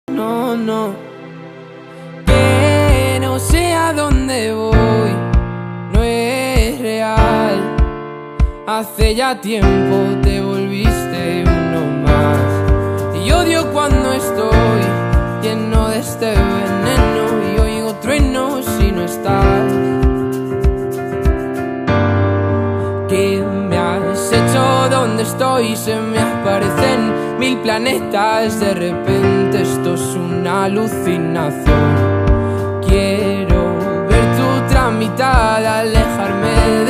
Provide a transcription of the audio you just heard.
No, no, que no sé a dónde voy, no es real. Hace ya tiempo te volviste uno más. Y odio cuando estoy lleno de este veneno y oigo truenos si no estás. ¿Qué me has hecho? ¿Dónde estoy? Se me aparecen mil planetas. De repente esto es una alucinación. Quiero ver tu otra mitad, alejarme de